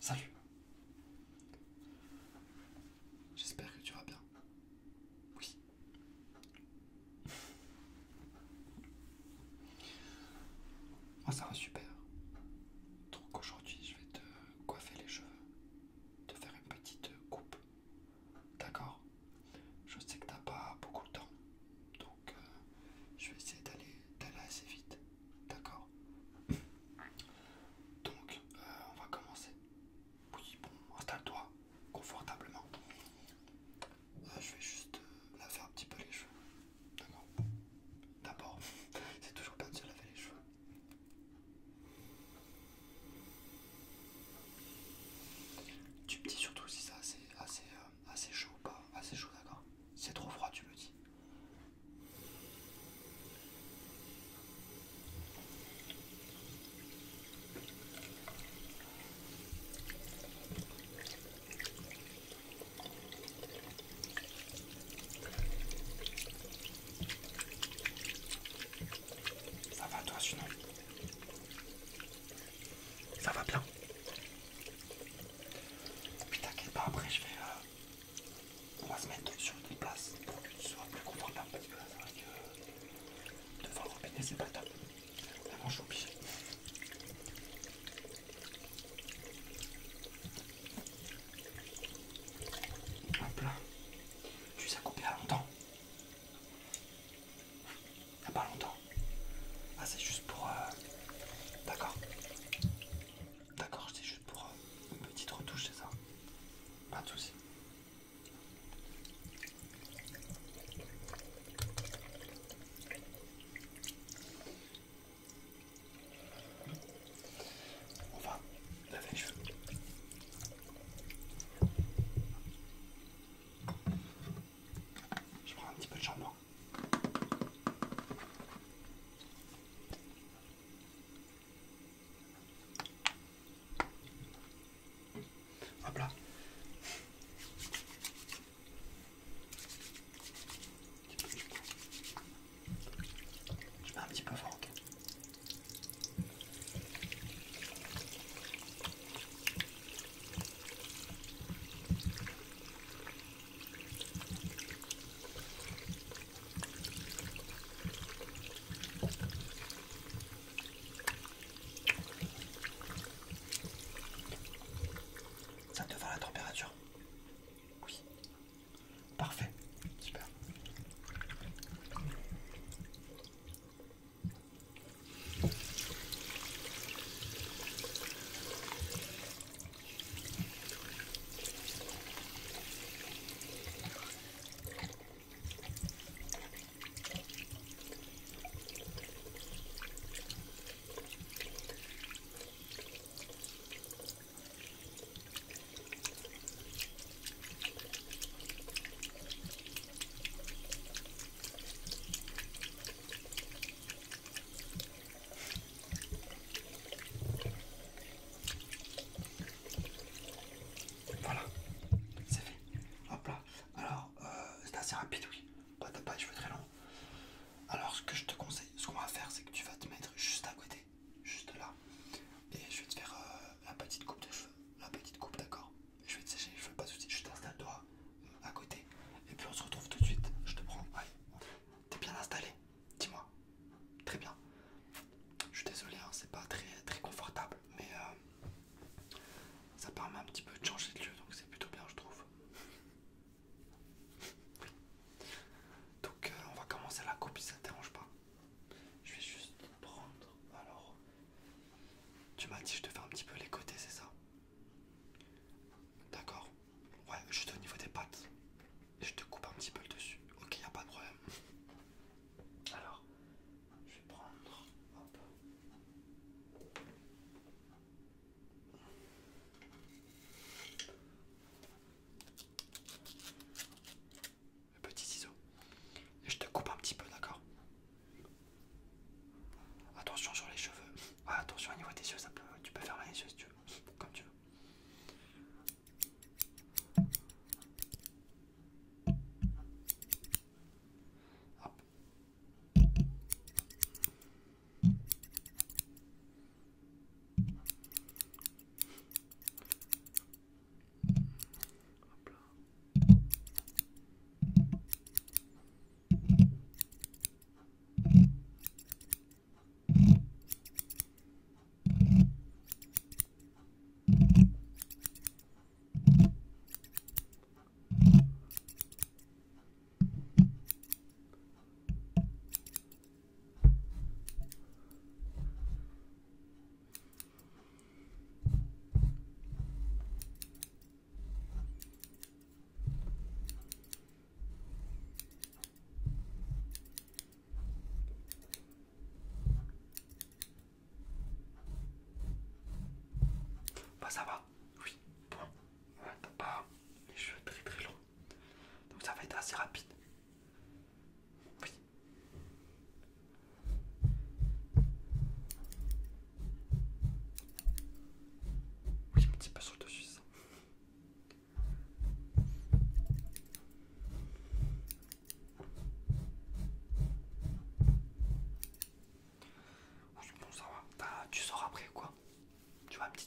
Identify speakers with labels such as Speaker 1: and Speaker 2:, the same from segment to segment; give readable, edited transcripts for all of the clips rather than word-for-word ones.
Speaker 1: Salut. J'espère que tu vas bien. Oui. Moi ça va super. Donc aujourd'hui je vais te coiffer les cheveux, te faire une petite coupe. D'accord? Je sais que t'as pas beaucoup de temps. Donc je vais essayer d'aller assez vite. D'accord? Donc on va commencer. Oui, bon, installe-toi confortablement. Je vais juste laver un petit peu les cheveux. D'accord? D'abord, c'est toujours bien de se laver les cheveux. Tu me dis surtout si c'est assez chaud ou pas. Assez chaud, d'accord? Si c'est trop froid, tu me le dis. Ça va toi sinon? Ça va bien? Puis t'inquiète pas, après je vais... on va se mettre sur une place pour que tu sois plus confortable parce que là c'est vrai que devant le robinet c'est pas top. Vraiment je suis obligé. Hop là. Tu sais couper à longtemps? Il y a pas longtemps. Ah c'est juste pour... D'accord. D'accord, c'est juste pour une petite retouche, c'est ça? Pas de soucis. On va laver les cheveux. Je prends un petit peu de shampoing. Hop là. Je mets un petit peu fort, ok? Ça te va la température? Oui. Parfait. Super. Voilà. C'est fait. Hop là. Alors, c'est assez rapide, oui. Bah, t'as pas les cheveux très longs. Alors, ce que je te conseille, ce qu'on va faire, c'est que tu vas te mettre juste à côté. Juste là. Et je vais te faire la petite coupe de cheveux. La petite coupe, d'accord? Je vais te sécher les cheveux, pas de soucis. Juste installe-toi à côté. Et puis on se retrouve tout de suite. Je te prends. Allez. T'es bien installé? Dis-moi. Très bien. Je suis désolé, hein, c'est pas très confortable. Mais ça permet un petit peu de changer de lieu. Donc c'est plutôt bien, je trouve. Oui. Donc on va commencer la coupe si ça te dérange pas. Je vais juste prendre. Alors, tu m'as dit je te fais un petit peu les côtés, c'est ça? D'accord. Ouais, juste au niveau des pattes. Je te coupe un petit peu le dessus. Ok, y a pas de problème. Alors, je vais prendre. Hop.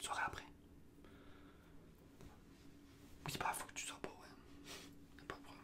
Speaker 1: saurai après. Oui, bah, faut que tu sois beau, ouais. Y'a pas de problème.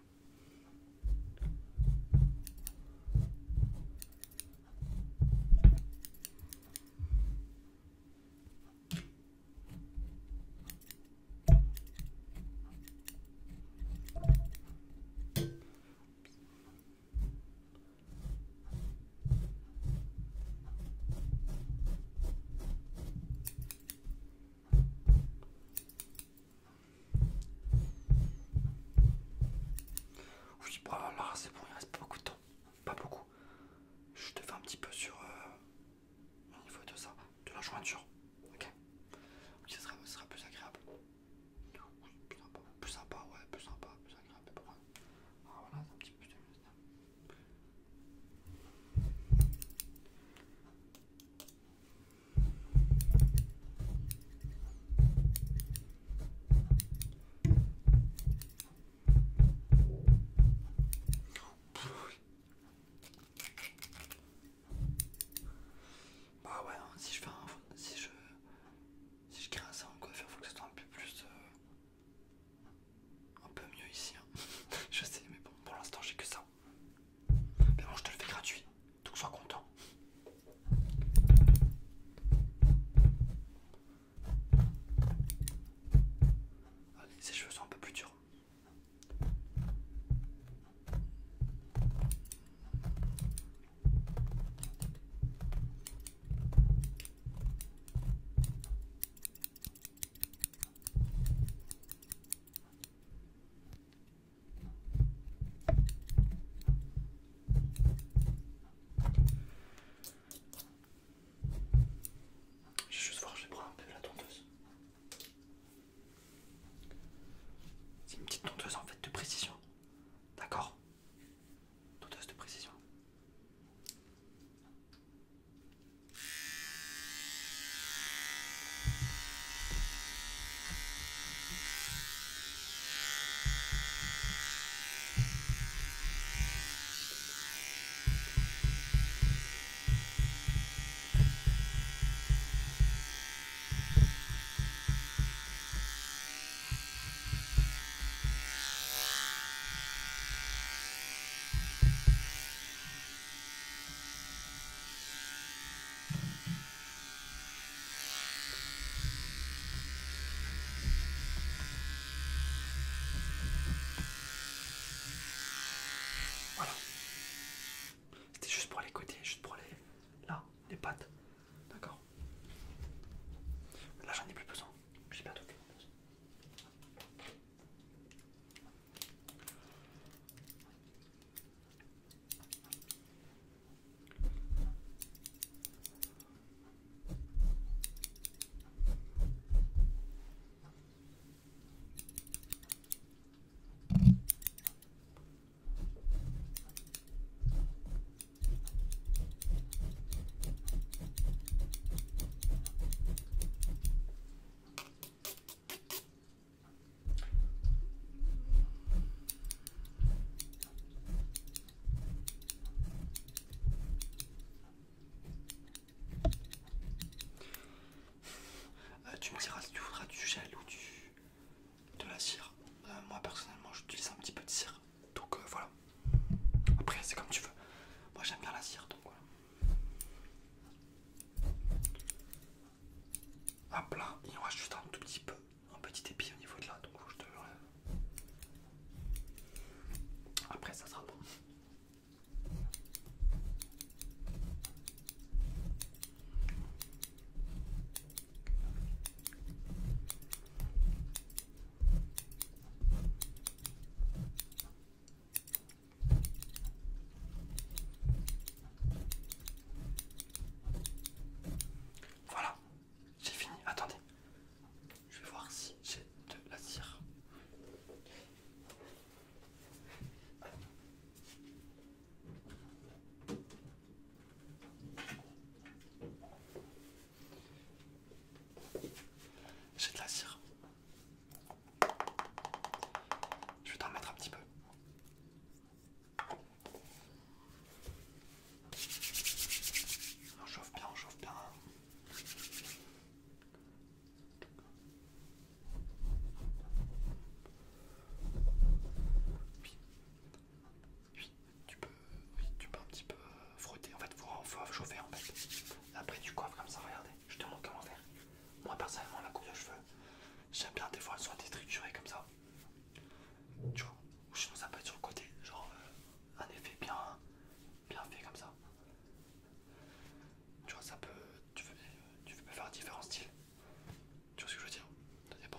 Speaker 1: j'aime bien des fois soit déstructuré comme ça. Tu vois, ou sinon ça peut être sur le côté, genre un effet bien fait comme ça. Tu vois, ça peut. Tu peux faire différents styles. Tu vois ce que je veux dire? Ça dépend.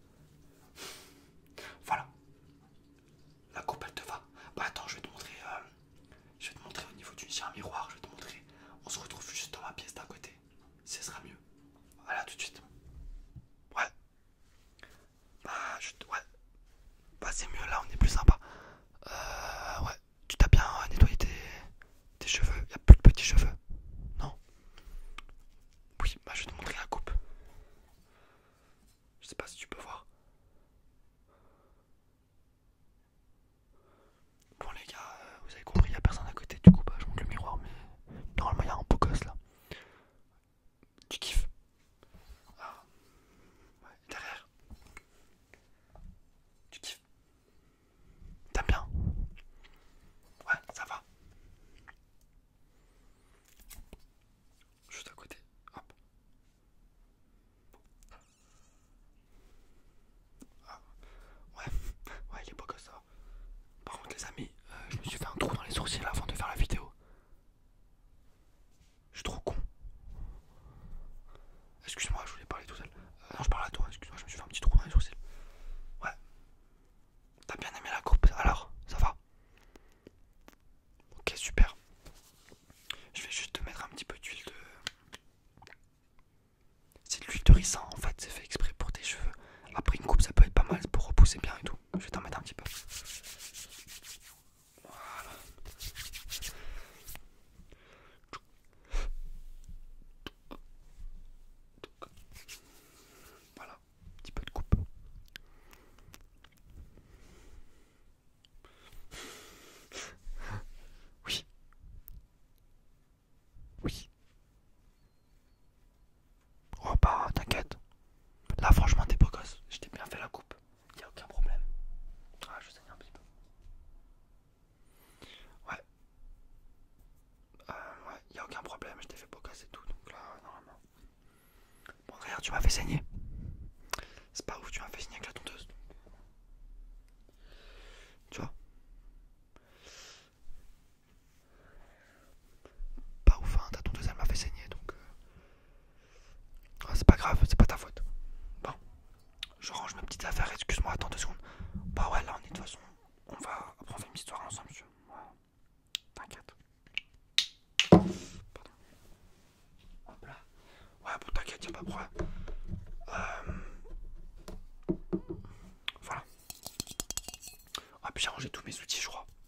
Speaker 1: Voilà. La coupe elle te va. Bah attends, je vais te montrer. Je vais te montrer au niveau du. J'ai un miroir, je vais te montrer. On se retrouve juste dans ma pièce d'à côté. Ce sera mieux. Voilà, tout de suite. Ouais. Bah, ouais. Bah, c'est mieux là, on est plus sympa. Ouais. Tu t'as bien nettoyé tes cheveux. Il n'y a plus de petits cheveux. Non? Oui, bah, je vais te montrer la coupe. Je sais pas si tu peux voir. Bon, les gars, vous avez compris, il n'y a personne à côté. Du coup, bah, je monte le miroir, mais normalement, il y a un beau gosse là. Tu kiffes? Ah, ouais, derrière. Tu kiffes? T'aimes bien? Ouais, ça va. Juste à côté. Hop. Ah, ouais, ouais, il est beau gosse ça. Par contre, les amis, je me suis fait un trou dans les sourcils avant de faire la vidéo. Je suis trop con. Excuse-moi, je voulais parler tout seul. Non, je parle à toi, excuse-moi, je me suis fait un petit trou dans les sourcils. Ouais. T'as bien aimé la coupe alors? Ça va? Ok, super. Je vais juste te mettre un petit peu d'huile de. C'est de l'huile de ricin en fait, c'est fait exprès pour tes cheveux. Après une coupe, ça peut être pas mal pour repousser bien et tout. Je vais t'en mettre un petit peu. Voilà. Voilà, un petit peu de coupe. Oui. Oui. Oh bah t'inquiète. Là franchement t'es beau gosse. Je t'ai bien fait la coupe. Y'a aucun problème. Ah je saigne un petit peu. Ouais. Ouais, y'a aucun problème, je t'ai fait beau gosse et tout. Donc là, normalement. Bon regarde, tu m'as fait saigner. C'est pas ouf, tu m'as fait saigner avec la tondeuse. Tu vois? Pas ouf, hein, ta tondeuse elle m'a fait saigner donc. C'est pas grave, c'est pas ta faute. Bon, je range mes petites affaires, excuse-moi, attends 2 secondes. Bah ouais, là on est de toute façon. Après on fait une petite histoire ensemble, tu vois. Ouais. T'inquiète. Pardon. Hop là. Ouais, bon, t'inquiète, y'a pas de problème. Voilà. Ah, puis j'ai rangé tous mes outils, je crois.